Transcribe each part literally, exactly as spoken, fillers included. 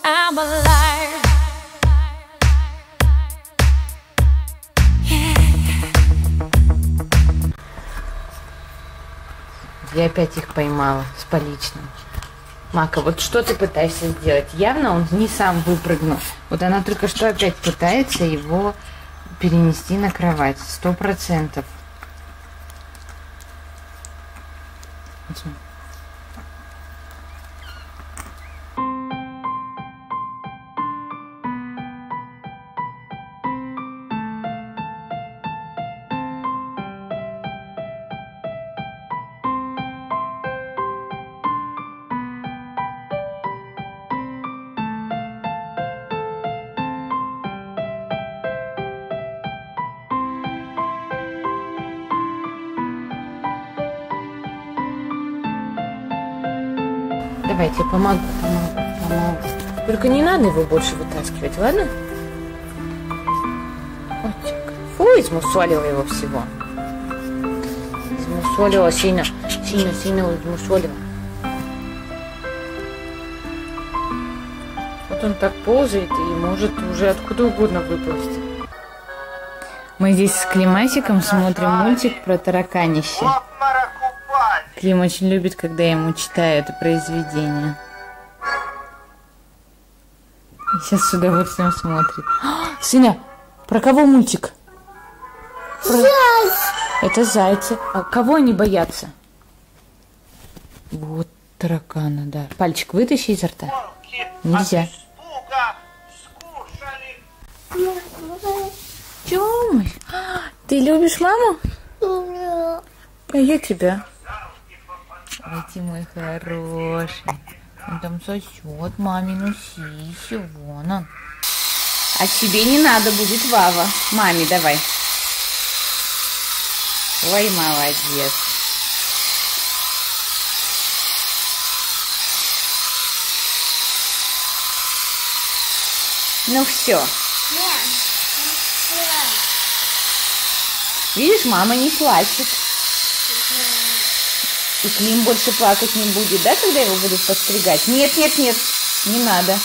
I'm alive. Я опять их поймала с поличным. Мака, вот что ты пытаешься сделать? Явно он не сам выпрыгнул. Вот она только что опять пытается его перенести на кровать. Сто процентов. Давайте, я помогу, помогу, помогу. Только не надо его больше вытаскивать, ладно? Вот так. Фу, измусолила его всего. Измусолила сильно, сильно, сильно измусолила. Вот он так ползает и может уже откуда угодно выползти. Мы здесь с Климасиком смотрим мультик про тараканище. Клим очень любит, когда я ему читаю это произведение. И сейчас с удовольствием смотрит. А, сыня, про кого мультик? Про... Зайцы. Это зайцы. А кого они боятся? Вот таракана, да. Пальчик вытащи изо рта. Нельзя. Тёмыч, ты любишь маму? А я тебя. Ой, ты мой хороший. Он там сосет мамину сисю. Вон он. А тебе не надо будет, Вава. Маме давай. Ой, молодец. Ну все. Видишь, мама не плачет. И Клим больше плакать не будет, да, когда его будут подстригать? Нет, нет, нет, не надо.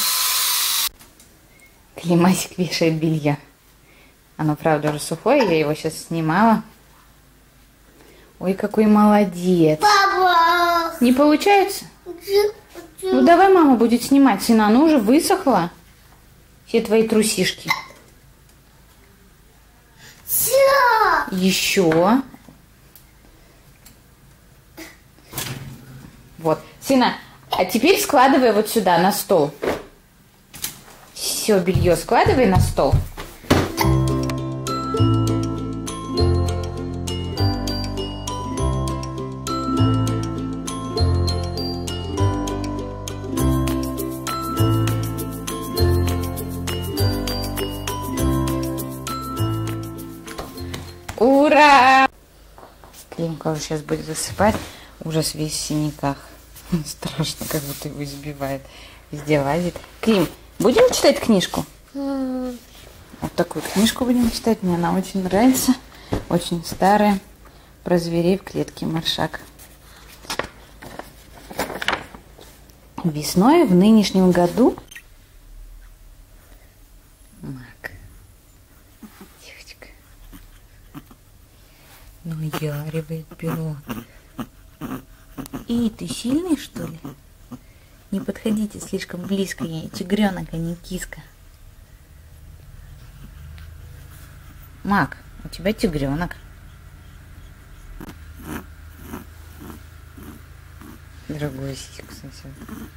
Климасик вешает белье. Оно, правда, уже сухое, я его сейчас снимала. Ой, какой молодец. Папа! Не получается? Ну, давай мама будет снимать, сына, оно уже высохло. Все твои трусишки. Еще. Вот. Сына, а теперь складывай вот сюда, на стол. Все белье складывай на стол. Ура! Климка уже сейчас будет засыпать. Ужас, весь в синяках. Страшно, как будто его избивает. Везде лазит. Клим, будем читать книжку? Mm. Вот такую книжку будем читать. Мне она очень нравится. Очень старая. Про зверей в клетке Маршак. Весной в нынешнем году... Мак. Девочка. Ну, яривает пилот. И ты сильный, что ли? Не подходите слишком близко, я тигренок, а не киска. Мак, у тебя тигренок. Другую сиську сосет.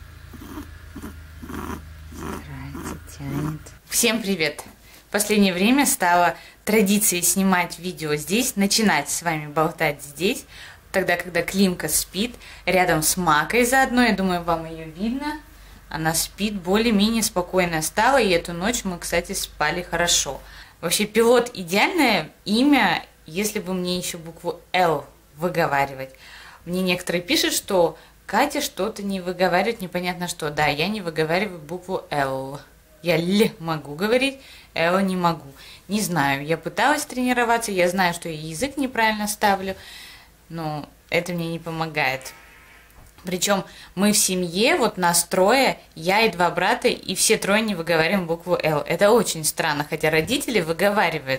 Старается, тянет. Всем привет! В последнее время стало традицией снимать видео здесь, начинать с вами болтать здесь. Тогда, когда Климка спит, рядом с Макой заодно, я думаю, вам ее видно. Она спит, более-менее спокойно стала, и эту ночь мы, кстати, спали хорошо. Вообще, пилот – идеальное имя, если бы мне еще букву «Л» выговаривать. Мне некоторые пишут, что Катя что-то не выговаривает, непонятно что. Да, я не выговариваю букву «Л». Я «Л» могу говорить, «Л» не могу. Не знаю, я пыталась тренироваться, я знаю, что я язык неправильно ставлю. Но это мне не помогает. Причем мы в семье, вот нас трое, я и два брата, и все трое не выговариваем букву «Л». Это очень странно, хотя родители выговаривают.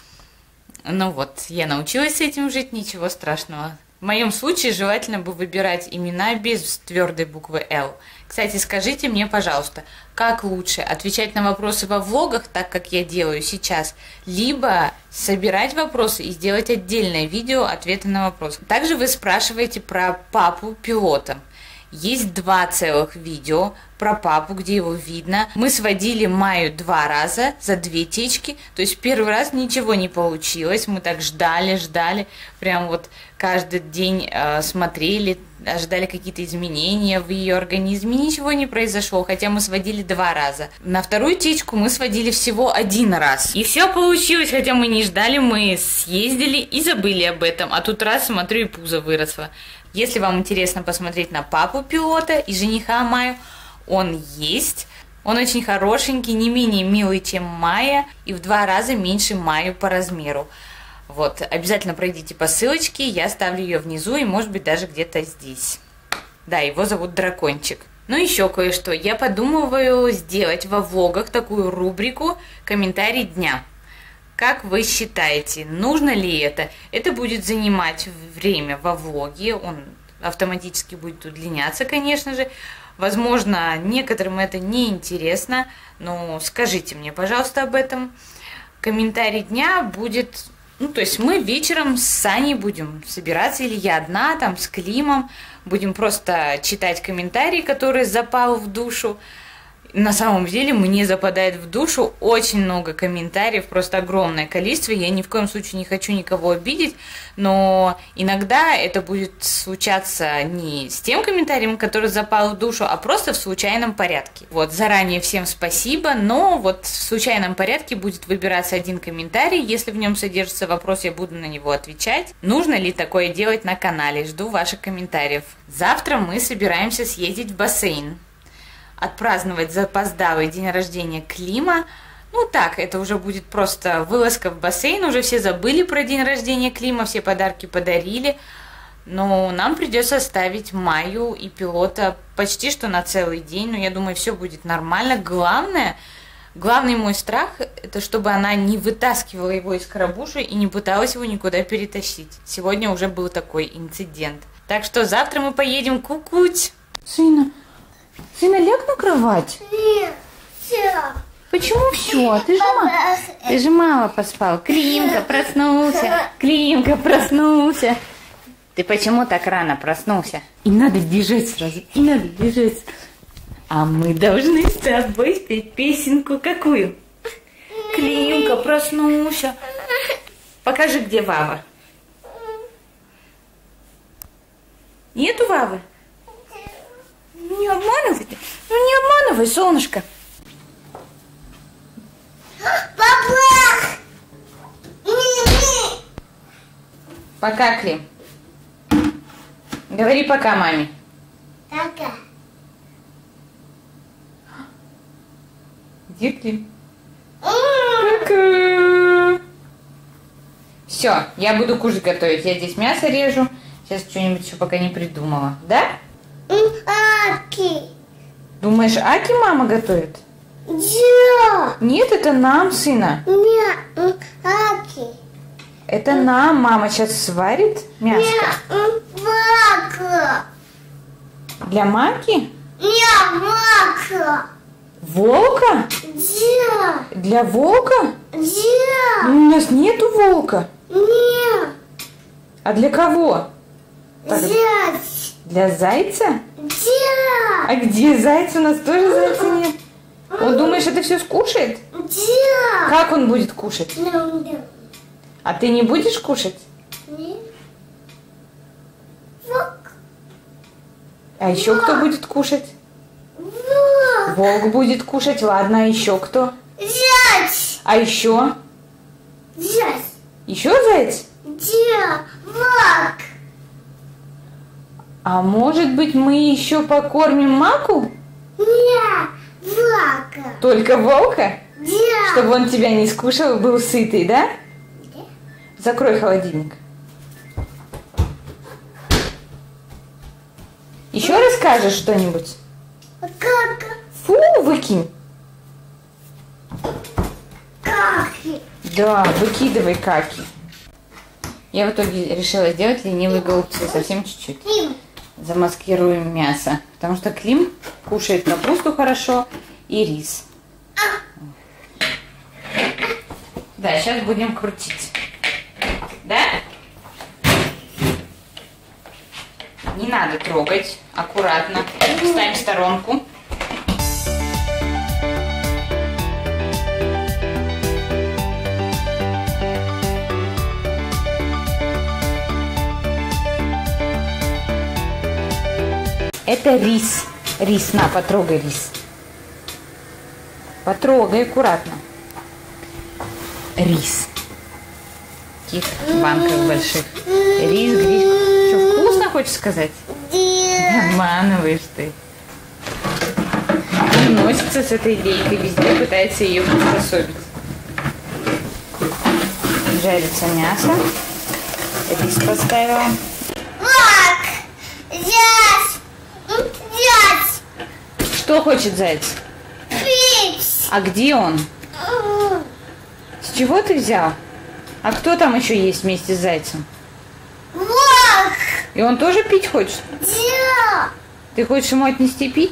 Ну вот, я научилась с этим жить, ничего страшного. В моем случае желательно бы выбирать имена без твердой буквы «Л». Кстати, скажите мне, пожалуйста, как лучше отвечать на вопросы во влогах, так как я делаю сейчас, либо собирать вопросы и сделать отдельное видео ответы на вопросы. Также вы спрашиваете про папу пилота. Есть два целых видео про папу, где его видно. Мы сводили Майю два раза за две течки. То есть первый раз ничего не получилось. Мы так ждали, ждали. Прям вот каждый день э, смотрели, ожидали какие-то изменения в ее организме. Ничего не произошло, хотя мы сводили два раза. На вторую течку мы сводили всего один раз. И все получилось, хотя мы не ждали. Мы съездили и забыли об этом. А тут раз, смотрю, и пузо выросло. Если вам интересно посмотреть на папу пилота и жениха Майю, он есть. Он очень хорошенький, не менее милый, чем Майя, и в два раза меньше Майю по размеру. Вот, обязательно пройдите по ссылочке, я оставлю ее внизу и, может быть, даже где-то здесь. Да, его зовут Дракончик. Ну, еще кое-что. Я подумываю сделать во влогах такую рубрику «Комментарий дня». Как вы считаете, нужно ли это? Это будет занимать время во влоге, он автоматически будет удлиняться, конечно же. Возможно, некоторым это не интересно, но скажите мне, пожалуйста, об этом. Комментарий дня будет, ну, то есть мы вечером с Саней будем собираться, или я одна, там, с Климом, будем просто читать комментарии, которые запал в душу. На самом деле мне западает в душу очень много комментариев, просто огромное количество. Я ни в коем случае не хочу никого обидеть, но иногда это будет случаться не с тем комментарием, который запал в душу, а просто в случайном порядке. Вот, заранее всем спасибо, но вот в случайном порядке будет выбираться один комментарий. Если в нем содержится вопрос, я буду на него отвечать. Нужно ли такое делать на канале? Жду ваших комментариев. Завтра мы собираемся съездить в бассейн, отпраздновать запоздалый день рождения Клима. Ну так, это уже будет просто вылазка в бассейн. Уже все забыли про день рождения Клима, все подарки подарили. Но нам придется оставить Майю и пилота почти что на целый день. Но я думаю, все будет нормально. Главное, главный мой страх, это чтобы она не вытаскивала его из коробуши и не пыталась его никуда перетащить. Сегодня уже был такой инцидент. Так что завтра мы поедем кукуть. Сына, Сына, ляг на кровать? Нет, все. Почему все? Ты же, мало, ты же мало поспал. Климка проснулся. Климка проснулся. Ты почему так рано проснулся? И надо бежать сразу. И надо бежать. А мы должны с тобой спеть песенку какую? Климка проснулся. Покажи, где Вава. Нету Вавы? Не обманывай ты. Ну не обманывай, солнышко. Папа! Пока, Клим. Говори пока маме. Пока. Где Клим? Пока. Все, я буду кушать готовить. Я здесь мясо режу. Сейчас что-нибудь еще пока не придумала. Да? Аки. Думаешь, Аки мама готовит? Да. Нет, это нам, сына. Нет, Аки. Это нам мама сейчас сварит мясо. Нет, Мака. Для Маки? Нет, Мака. Волка? Да. Для волка? Да. Ну, у нас нету волка. Нет. А для кого? Так, Зять. для зайца? Да. А где зайц? У нас тоже зайца нет. Он, думаешь, это все скушает? Да. Как он будет кушать? Ну, да. А ты не будешь кушать? Нет. Волк. А еще кто будет кушать? Волк. Волк будет кушать. Ладно, а еще кто? Зять. А еще? Зять. Еще заяц? Да. Волк. А может быть, мы еще покормим Маку? Нет. Волка. Только волка? Да. Чтобы он тебя не скушал и был сытый, да? Да. Закрой холодильник. Еще скажешь что-нибудь? Как? Фу, выкинь. Каки. Да, выкидывай каки. Я в итоге решила сделать ленивые голубцы, совсем чуть-чуть. Клим. Замаскируем мясо, потому что Клим кушает капусту хорошо и рис. Да, сейчас будем крутить. Да? Не надо трогать, аккуратно. Ставим в сторонку. Это рис. Рис, на, потрогай рис. Потрогай аккуратно. Рис. В таких банках больших. Рис, гриш. Что, вкусно, хочешь сказать? Обманываешь ты. И носится с этой лейкой везде, пытается ее приспособить. Жарится мясо. Рис поставила. Лак. Зясь. Зясь. Что хочет заяц? Пить. А где он? С чего ты взял? А кто там еще есть вместе с зайцем? Лак. И он тоже пить хочет? Да. Ты хочешь ему отнести пить?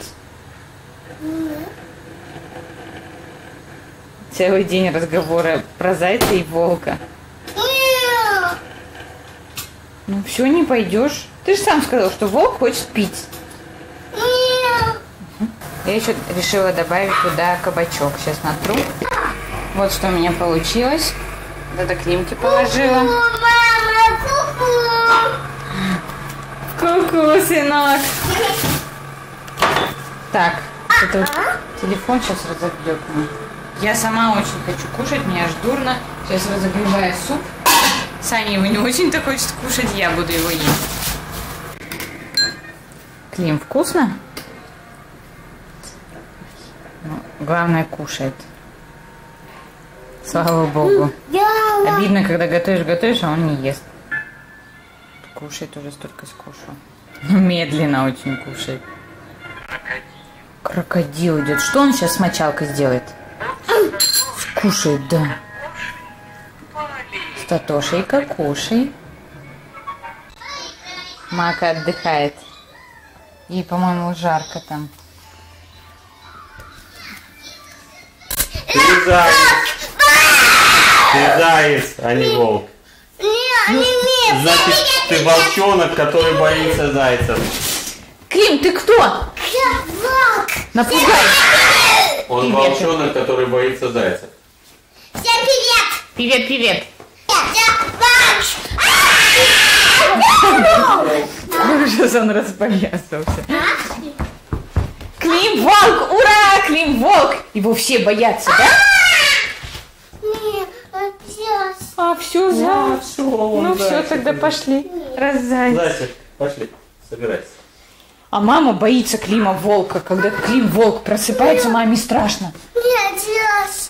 Целый день разговора про зайца и волка. Нет. Ну все, не пойдешь. Ты же сам сказал, что волк хочет пить. Нет. Я еще решила добавить туда кабачок. Сейчас натру. Вот что у меня получилось. Вот это Климке положила. Мама, ку-ку. Ку-ку, сынок. Так, это вот телефон сейчас разогрет мне. Я сама очень хочу кушать, мне аж дурно. Сейчас разогреваю суп. Саня его не очень-то хочет кушать, я буду его есть. Клим, вкусно? Ну, главное, кушает. Слава богу. Обидно, когда готовишь, готовишь, а он не ест. Кушает уже столько скушал. Медленно очень кушает. Крокодил идет. Что он сейчас с мочалкой сделает? Скушает, да. Статошейка, кушай. Мака отдыхает. Ей, по-моему, жарко там. Ты заяц. Ты заяц, а не волк. Значит, ты волчонок, который боится зайцев. Клим, ты кто? Я волк. Напугай. Он Привет. волчонок, который боится зайцев. Всем привет. Привет, привет. Я волк. Сейчас он распоясался. Клим волк! Ура! Клим волк! Его все боятся, да? Нет, сейчас. А, все, Да, да. всё, он Ну все, зайчик. тогда пошли. Раз заяц. Зайчик, пошли, собирайся. А мама боится Клима волка. Когда Клим волк просыпается, маме страшно. Нет, сейчас.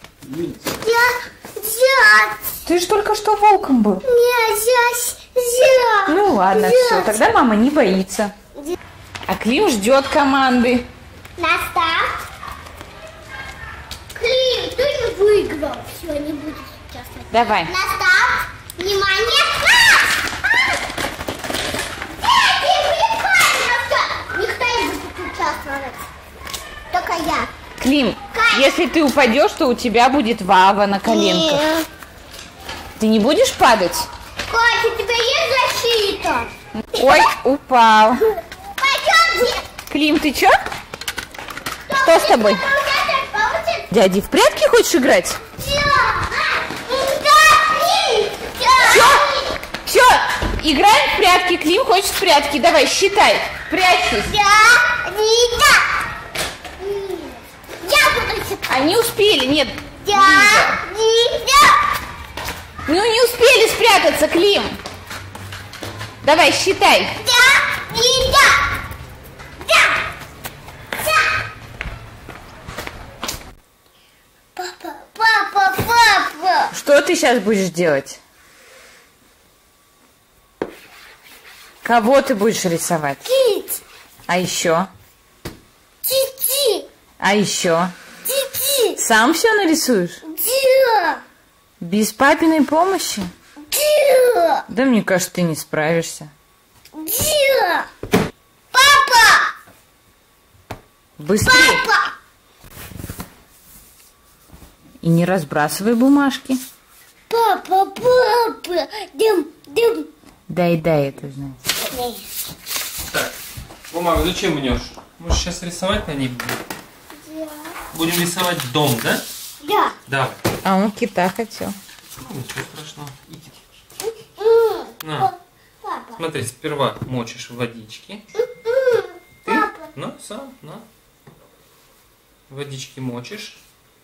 Я сейчас. Ты же только что волком был. Нет, сейчас. Сейчас. Ну ладно, все, тогда мама не боится. А Клим ждет команды. Настав. Клим, ты не выиграл. Все, не буду участвовать. Давай. Настав. Внимание. Никто не будет участвовать. Только я. Клим, если ты упадешь, то у тебя будет Вава на коленках. Нет. Ты не будешь падать? Катя, у тебя есть защита? Ой, упал. Пойдемте. Клим, ты чё? Что с тобой? Дяди, в прятки хочешь играть? Все, играем в прятки. Клим хочет в прятки. Давай, считай. Прячься. Я буду считать. Они успели, нет. Я Ну, не успели спрятаться, Клим. Давай, считай. Папа, папа, папа. Что ты сейчас будешь делать? Кого ты будешь рисовать? Кит. А еще? Ти-ти. А еще? Ти-ти. Сам все нарисуешь? Да. Без папиной помощи? Да. Да мне кажется, ты не справишься. Да. Папа. Быстрее. Папа. И не разбрасывай бумажки. Папа, папа. Дым, дым. Дай, дай это знать. Так, бумагу зачем мнешь? Мы же сейчас рисовать на ней будем. Да. Будем рисовать дом, да? Да. Давай. А он кита хотел. Ну, ничего страшного. Иди. М. На. Папа. Смотри, сперва мочишь в водичке. М. Ты? Папа. На, сам, на. Водички мочишь.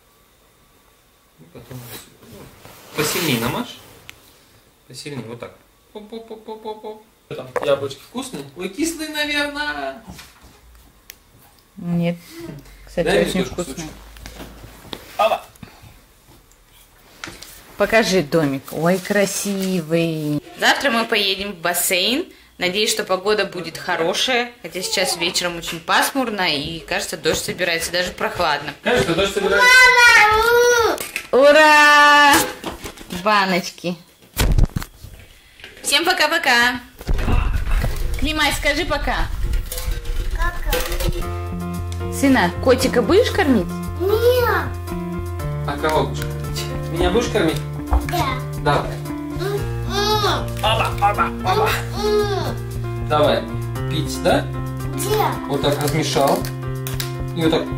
И потом ну, посильнее намажь. Посильнее, вот так. Поп-поп-поп-поп-поп. Там яблочки вкусные? Ой, кислые, наверное. Нет. Кстати, Дай мне очень тоже вкусный. кусочек. Опа. Покажи домик. Ой, красивый. Завтра мы поедем в бассейн. Надеюсь, что погода будет хорошая. Хотя сейчас вечером очень пасмурно и, кажется, дождь собирается. Даже прохладно. Конечно, дождь собирается. Мама. Ура! Баночки. Всем пока-пока. Климай, скажи пока. Кака. Сына, котика будешь кормить? Нет. А кого будешь кормить? Меня будешь кормить? Да. Давай. М. Опа, опа, опа. М. Давай. Пить, да? Где? Вот так размешал. И вот так.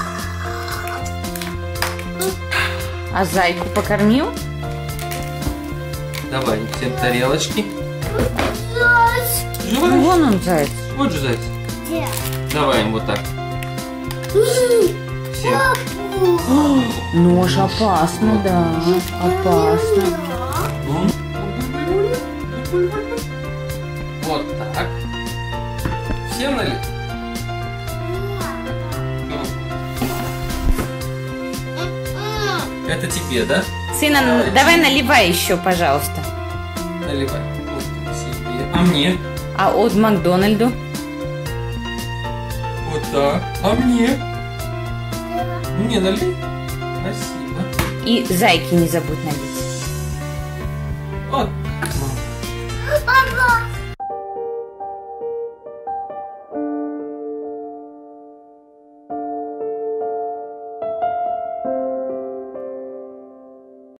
А зайку покормил? Давай, всем тарелочки. Зайчик. Ну, Желаешь? вон он, заяц. Вот же зайцы. Где? Давай им вот так. Всем. Нож опасно, да. Опасно. Вот так. Всем налить? Это тебе, да? Сына, ну, давай наливай еще, пожалуйста. Наливай. Вот так себе. А мне? А от Макдональду? Вот так. А мне? Мне налей? Спасибо. И зайки не забудь налить.